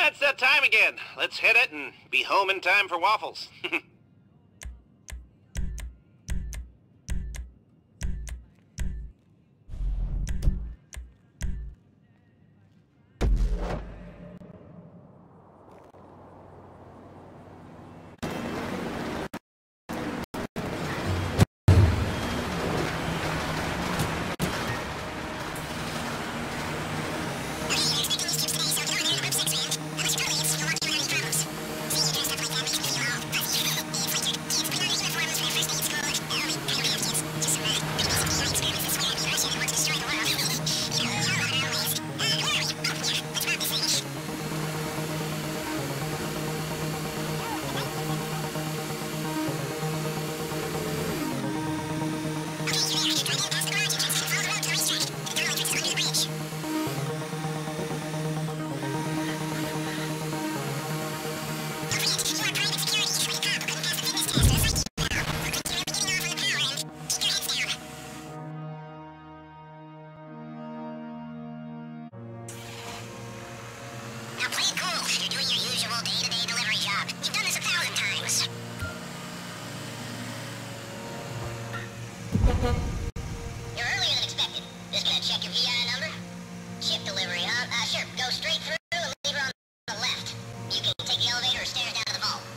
it's that time again. Let's hit it and be home in time for waffles. You're earlier than expected. Just gonna check your VI number. Ship delivery, huh? Sure. Go straight through and leave her on the left. You can take the elevator or stairs down to the vault.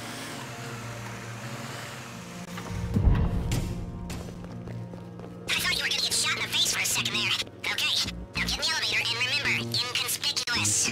I thought you were gonna get shot in the face for a second there. Okay, now get in the elevator and remember, inconspicuous.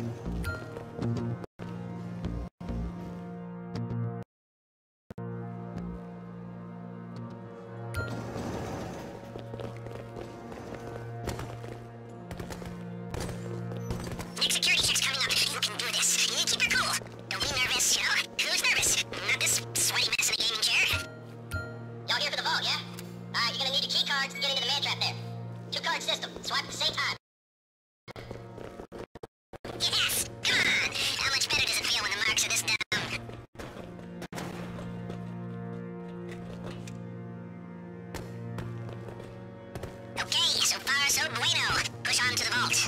System. Swipe at the same time. Yes! Come on! How much better does it feel when the marks are this dumb? Okay, so far so bueno. Push on to the vault.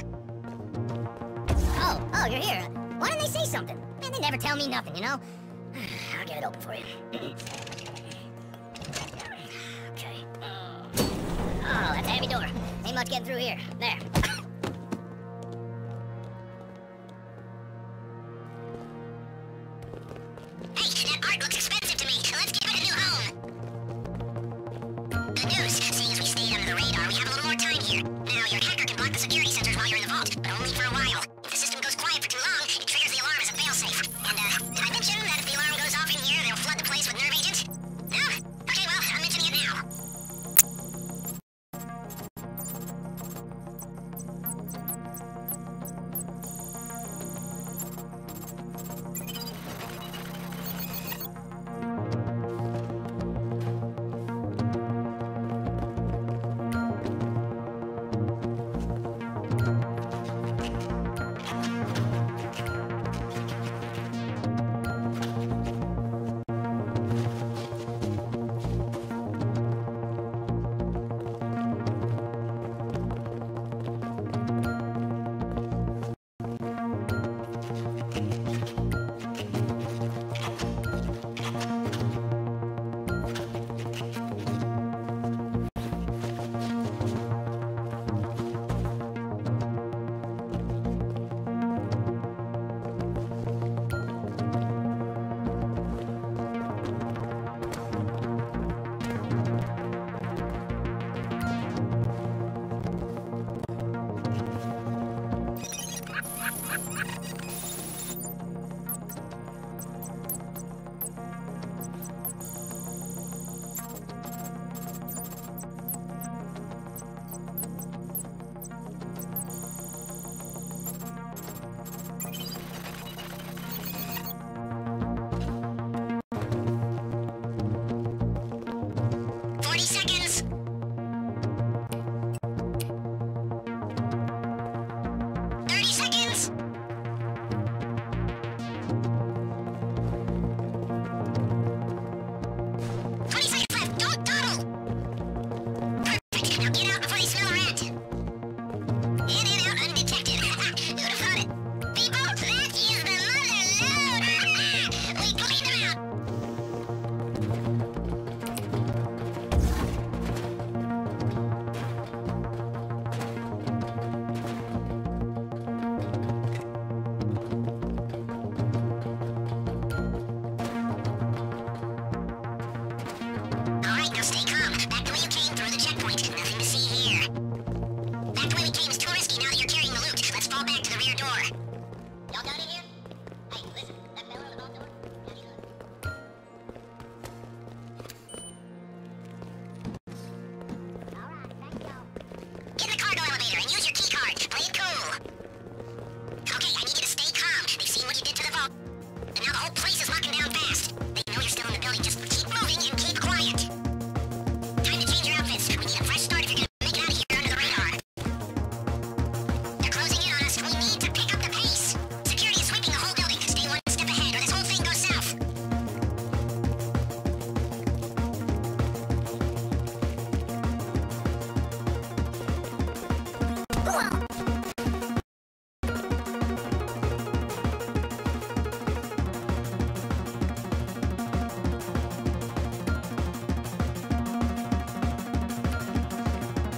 Oh, you're here. Why didn't they say something? Man, they never tell me nothing, you know? I'll get it open for you. Okay. Oh, that's a heavy door. Ain't much getting through here. There. Hey, that art looks expensive to me. Let's give it a new home. Good news. Seeing as we stayed under the radar, we have a little more time here. Now, your hacker can block the security sensors while you're in the vault, but only for a while. If the system goes quiet for too long, it triggers the alarm as a failsafe. And, did I mention that if the alarm goes off in here, they'll flood the place with nerve agents? No? Okay, well, I'm mentioning it now.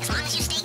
as long as you stay